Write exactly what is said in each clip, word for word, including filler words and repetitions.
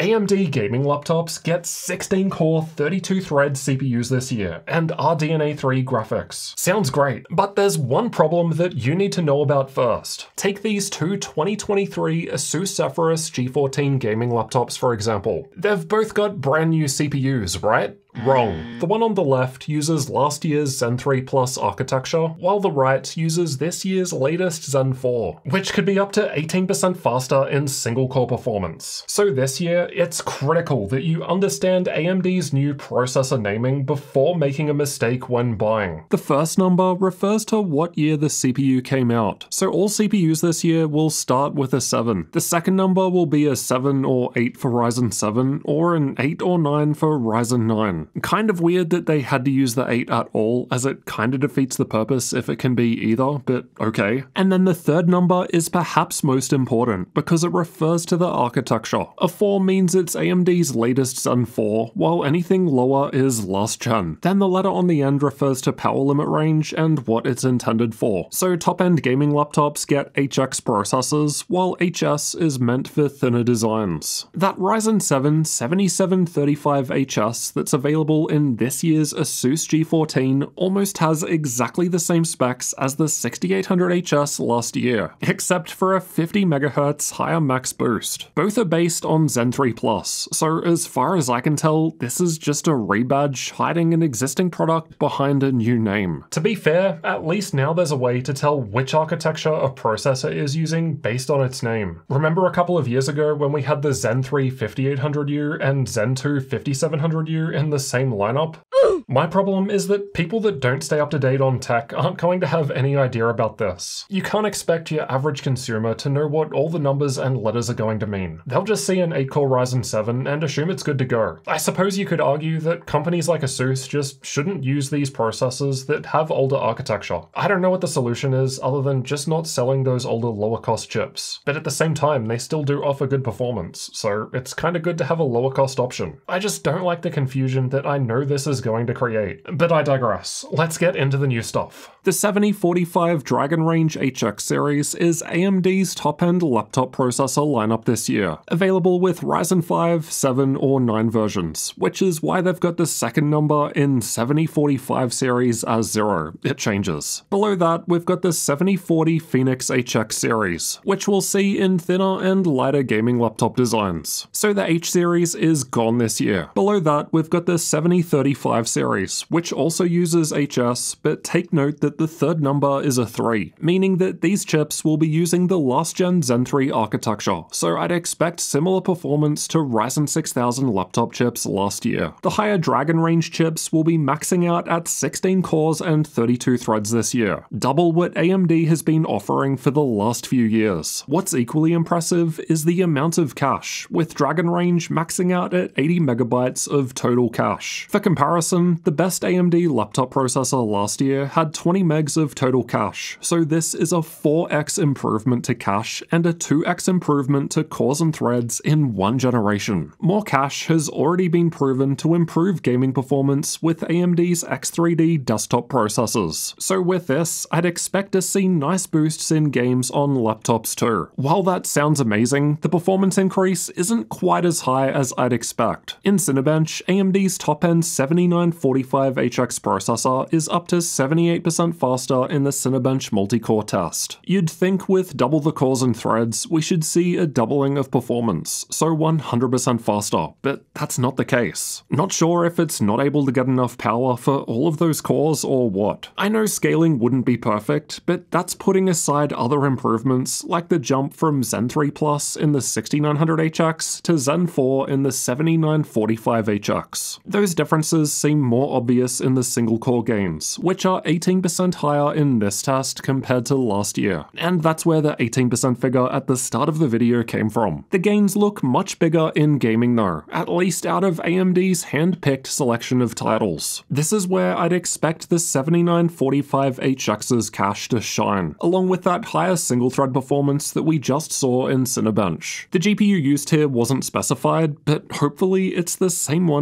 A M D gaming laptops get sixteen core thirty-two thread C P Us this year, and R D N A three graphics. Sounds great, but there's one problem that you need to know about first. Take these two twenty twenty-three Asus Zephyrus G fourteen gaming laptops for example. They've both got brand new C P Us, right? Wrong. The one on the left uses last year's Zen three Plus architecture, while the right uses this year's latest Zen four, which could be up to eighteen percent faster in single-core performance. So this year, it's critical that you understand A M D's new processor naming before making a mistake when buying. The first number refers to what year the C P U came out, so all C P Us this year will start with a seven. The second number will be a seven or eight for Ryzen seven, or an eight or nine for Ryzen nine. Kind of weird that they had to use the eight at all, as it kinda defeats the purpose if it can be either, but okay. And then the third number is perhaps most important, because it refers to the architecture. A four means it's A M D's latest Zen four, while anything lower is last gen. Then the letter on the end refers to power limit range and what it's intended for. So top-end gaming laptops get H X processors, while H S is meant for thinner designs. That Ryzen seven seventy-seven thirty-five H S that's available Available in this year's Asus G fourteen almost has exactly the same specs as the sixty-eight hundred H S last year, except for a fifty megahertz higher max boost. Both are based on Zen three Plus, so as far as I can tell, this is just a rebadge hiding an existing product behind a new name. To be fair, at least now there's a way to tell which architecture a processor is using based on its name. Remember a couple of years ago when we had the Zen three fifty-eight hundred U and Zen two fifty-seven hundred U in the same lineup? My problem is that people that don't stay up to date on tech aren't going to have any idea about this. You can't expect your average consumer to know what all the numbers and letters are going to mean. They'll just see an eight core Ryzen seven and assume it's good to go. I suppose you could argue that companies like Asus just shouldn't use these processors that have older architecture. I don't know what the solution is other than just not selling those older lower cost chips. But at the same time, they still do offer good performance, so it's kinda good to have a lower cost option. I just don't like the confusion that I know this is going to create. But I digress. Let's get into the new stuff. The seventy forty-five Dragon Range H X series is A M D's top-end laptop processor lineup this year, available with Ryzen five, seven, or nine versions, which is why they've got the second number in seventy forty-five series as zero. It changes. Below that, we've got the seventy forty Phoenix H X series, which we'll see in thinner and lighter gaming laptop designs. So the H series is gone this year. Below that, we've got the seventy thirty-five series, which also uses H S, but take note that the third number is a three, meaning that these chips will be using the last-gen Zen three architecture, so I'd expect similar performance to Ryzen six thousand laptop chips last year. The higher Dragon Range chips will be maxing out at sixteen cores and thirty-two threads this year, double what A M D has been offering for the last few years. What's equally impressive is the amount of cache, with Dragon Range maxing out at eighty megabytes of total cache. For comparison, the best A M D laptop processor last year had twenty megs of total cache, so this is a four x improvement to cache and a two x improvement to cores and threads in one generation. More cache has already been proven to improve gaming performance with A M D's X three D desktop processors, so with this, I'd expect to see nice boosts in games on laptops too. While that sounds amazing, the performance increase isn't quite as high as I'd expect. In Cinebench, A M D's top-end seventy-nine forty-five H X processor is up to seventy-eight percent faster in the Cinebench multi-core test. You'd think with double the cores and threads, we should see a doubling of performance, so one hundred percent faster, but that's not the case. Not sure if it's not able to get enough power for all of those cores or what. I know scaling wouldn't be perfect, but that's putting aside other improvements like the jump from Zen three Plus in the sixty-nine hundred H X to Zen four in the seventy-nine forty-five H X. Those differences seem more obvious in the single-core games, which are eighteen percent higher in this test compared to last year. And that's where the eighteen percent figure at the start of the video came from. The gains look much bigger in gaming though, at least out of A M D's hand-picked selection of titles. This is where I'd expect the seventy-nine forty-five H X's cache to shine, along with that higher single-thread performance that we just saw in Cinebench. The G P U used here wasn't specified, but hopefully it's the same one for each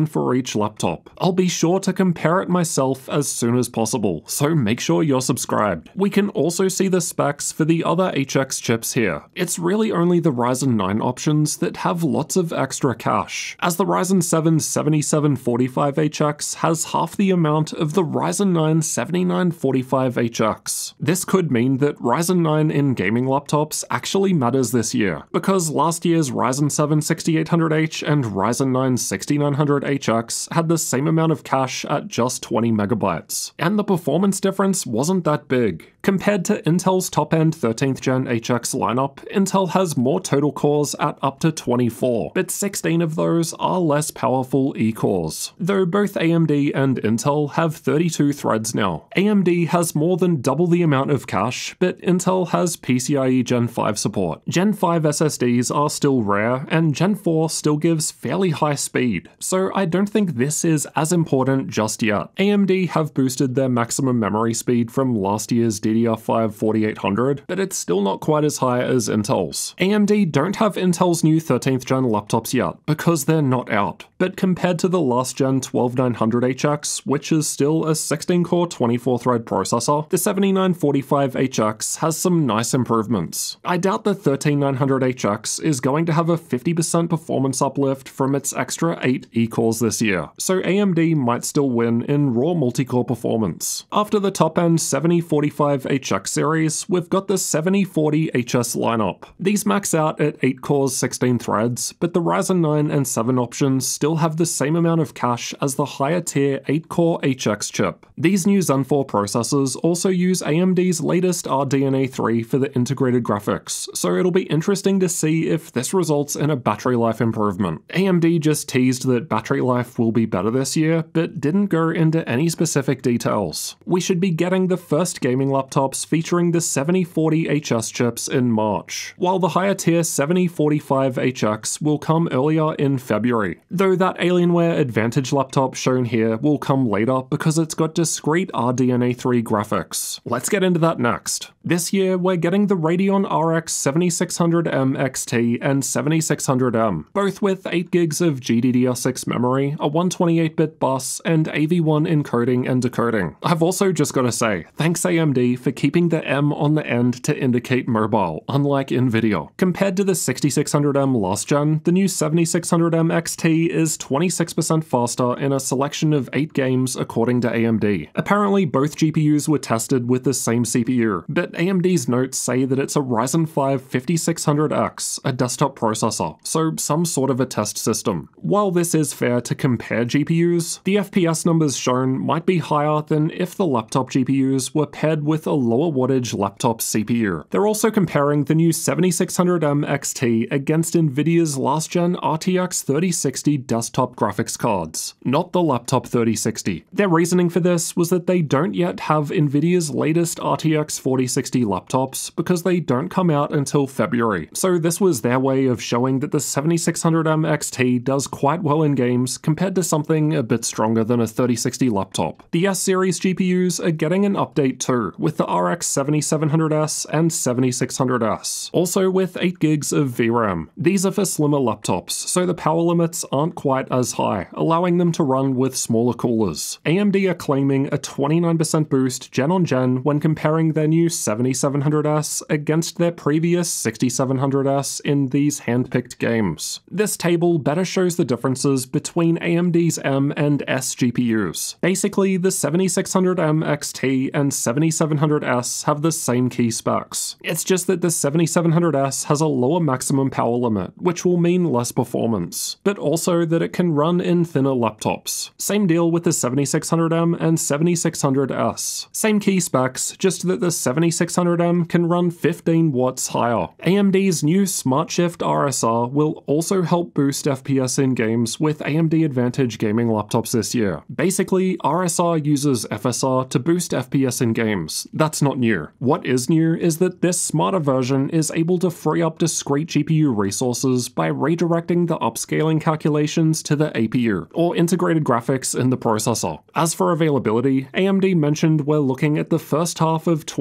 each laptop. I'll be sure to compare it myself as soon as possible, so make sure you're subscribed. We can also see the specs for the other H X chips here. It's really only the Ryzen nine options that have lots of extra cache, as the Ryzen seven seventy-seven forty-five H X has half the amount of the Ryzen nine seventy-nine forty-five H X. This could mean that Ryzen nine in gaming laptops actually matters this year, because last year's Ryzen seven sixty-eight hundred H and Ryzen nine sixty-nine hundred H X had the same amount of cache at just twenty megabytes, and the performance difference wasn't that big. Compared to Intel's top-end thirteenth gen H X lineup, Intel has more total cores at up to twenty-four, but sixteen of those are less powerful E-cores, though both A M D and Intel have thirty-two threads now. A M D has more than double the amount of cache, but Intel has PCIe Gen five support. Gen five S S Ds are still rare, and Gen four still gives fairly high speed, so I don't think this is as important just yet. A M D have boosted their maximum memory speed from last year's D D R five forty-eight hundred, but it's still not quite as high as Intel's. A M D don't have Intel's new thirteenth gen laptops yet, because they're not out, but compared to the last gen twelve nine hundred H X, which is still a sixteen core twenty-four thread processor, the seventy-nine forty-five H X has some nice improvements. I doubt the thirteen nine hundred H X is going to have a fifty percent performance uplift from its extra eight E-cores this year, so A M D might still win in raw multi-core performance. After the top-end seventy forty-five H X series, we've got the seventy forty H S lineup. These max out at eight cores sixteen threads, but the Ryzen nine and seven options still have the same amount of cache as the higher tier eight core H X chip. These new Zen four processors also use A M D's latest R D N A three for the integrated graphics, so it'll be interesting to see if this results in a battery life improvement. A M D just teased that battery life will be better this year, but didn't go into any specific details. We should be getting the first gaming laptops featuring the seventy forty H S chips in March, while the higher tier seventy forty-five H X will come earlier in February, though that Alienware Advantage laptop shown here will come later because it's got discrete R D N A three graphics. Let's get into that next. This year, we're getting the Radeon R X seventy-six hundred M X T and seventy-six hundred M, both with eight gigs of G D D R six memory, a one twenty-eight bit bus, and A V one encoding and decoding. I've also just gotta say, thanks A M D for keeping the M on the end to indicate mobile, unlike Nvidia. Compared to the sixty-six hundred M last gen, the new seventy-six hundred M X T is twenty-six percent faster in a selection of eight games according to A M D. Apparently both G P Us were tested with the same C P U, but A M D's notes say that it's a Ryzen five fifty-six hundred X, a desktop processor, so some sort of a test system. While this is fair to compare G P Us, the F P S numbers shown might be higher than if the laptop G P Us were paired with a lower wattage laptop C P U. They're also comparing the new seventy-six hundred M X T against Nvidia's last gen R T X thirty sixty desktop graphics cards, not the laptop thirty sixty. Their reasoning for this was that they don't yet have Nvidia's latest R T X forty sixty laptops because they don't come out until February, so this was their way of showing that the seventy-six hundred M X T does quite well in games compared to something a bit stronger than a thirty sixty laptop. The S-series G P Us are getting an update too, with the R X seventy-seven hundred S and seventy-six hundred S, also with eight gigs of V RAM. These are for slimmer laptops, so the power limits aren't quite as high, allowing them to run with smaller coolers. A M D are claiming a twenty-nine percent boost gen on gen when comparing their new seventy-seven hundred S against their previous sixty-seven hundred S in these hand-picked games. This table better shows the differences between A M D's M and S G P Us. Basically, the seventy-six hundred M X T and seventy-seven hundred S have the same key specs. It's just that the seventy-seven hundred S has a lower maximum power limit, which will mean less performance, but also that it can run in thinner laptops. Same deal with the seventy-six hundred M and seventy-six hundred S. Same key specs, just that the seventy-six hundred M can run fifteen watts higher. A M D's new SmartShift R S R will also help boost F P S in games with A M D Advantage gaming laptops this year. Basically, R S R uses F S R to boost F P S in games. That's not new. What is new is that this smarter version is able to free up discrete G P U resources by redirecting the upscaling calculations to the A P U, or integrated graphics in the processor. As for availability, A M D mentioned we're looking at the first half of twenty twenty-three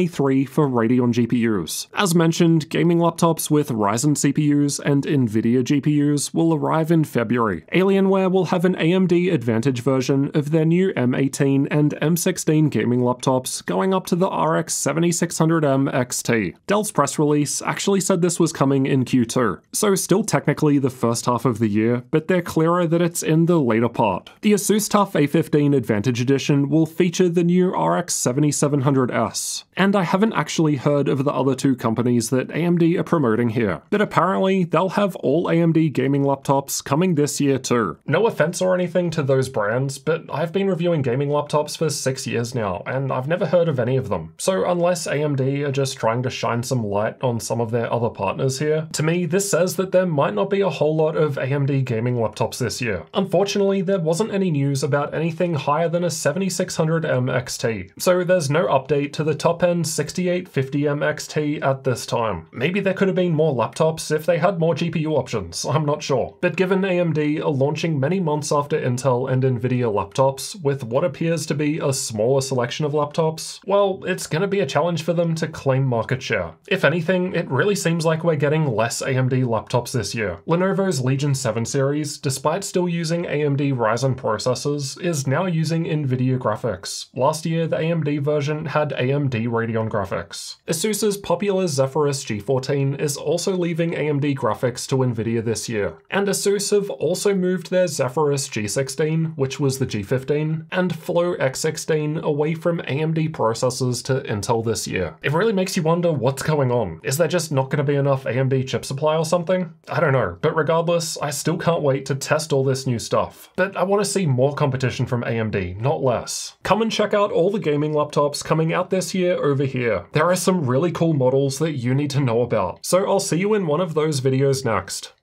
A three for Radeon G P Us. As mentioned, gaming laptops with Ryzen C P Us and Nvidia G P Us will arrive in February. Alienware will have an A M D Advantage version of their new M eighteen and M sixteen gaming laptops going up to the R X seventy-six hundred M X T. Dell's press release actually said this was coming in Q two, so still technically the first half of the year, but they're clearer that it's in the later part. The Asus TUF A fifteen Advantage Edition will feature the new R X seventy-seven hundred S, and I haven't actually heard of the other two companies that A M D are promoting here, but apparently they'll have all A M D gaming laptops coming this year too. No offense or anything to those brands, but I've been reviewing gaming laptops for six years now, and I've never heard of any of them. So unless A M D are just trying to shine some light on some of their other partners here, to me this says that there might not be a whole lot of A M D gaming laptops this year. Unfortunately, there wasn't any news about anything higher than a seventy-six hundred M X T, so there's no update to the top-end sixty-eight fifty M X T at this time. Maybe there could have been more laptops if they had more G P U options, I'm not sure. But given A M D are launching many months after Intel and Nvidia laptops with what appears to be a smaller selection of laptops, well, it's gonna be a challenge for them to claim market share. If anything, it really seems like we're getting less A M D laptops this year. Lenovo's Legion seven series, despite still using A M D Ryzen processors, is now using Nvidia graphics. Last year, the A M D version had A M D Radeon graphics. Asus's popular Zephyrus G fourteen is also leaving A M D graphics to Nvidia this year, and Asus have also moved their Zephyrus G sixteen, which was the G fifteen, and Flow X sixteen away from A M D processors to Intel this year. It really makes you wonder what's going on. Is there just not going to be enough A M D chip supply or something? I don't know, but regardless, I still can't wait to test all this new stuff. But I want to see more competition from A M D, not less. Come and check out all the gaming laptops coming out this year over here. There are some really cool models that you need to know about, so I'll see you in one of those videos next.